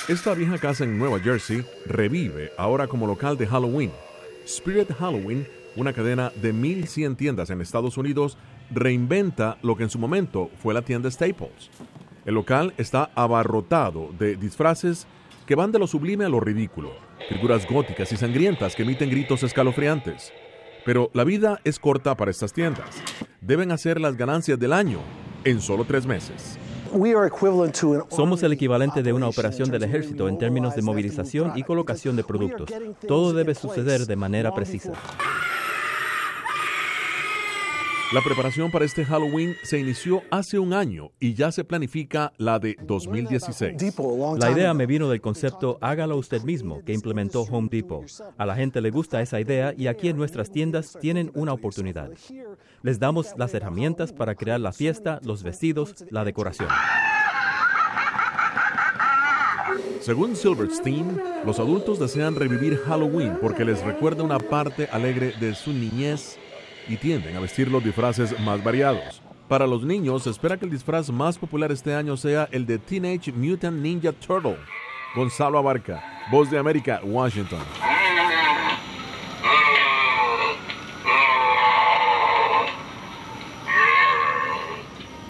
Esta vieja casa en Nueva Jersey revive ahora como local de Halloween. Spirit Halloween, una cadena de 1,100 tiendas en Estados Unidos, reinventa lo que en su momento fue la tienda Staples. El local está abarrotado de disfraces que van de lo sublime a lo ridículo, figuras góticas y sangrientas que emiten gritos escalofriantes. Pero la vida es corta para estas tiendas. Deben hacer las ganancias del año en solo 3 meses. Somos el equivalente de una operación del ejército en términos de movilización y colocación de productos. Todo debe suceder de manera precisa. La preparación para este Halloween se inició hace un año y ya se planifica la de 2016. La idea me vino del concepto hágalo usted mismo que implementó Home Depot. A la gente le gusta esa idea y aquí en nuestras tiendas tienen una oportunidad. Les damos las herramientas para crear la fiesta, los vestidos, la decoración. Según Silverstein, los adultos desean revivir Halloween porque les recuerda una parte alegre de su niñez y tienden a vestir los disfraces más variados. Para los niños, se espera que el disfraz más popular este año sea el de Teenage Mutant Ninja Turtle. Gonzalo Abarca, Voz de América, Washington.